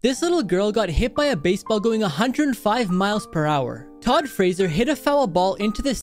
This little girl got hit by a baseball going 105 miles per hour. Todd Fraser hit a foul ball into the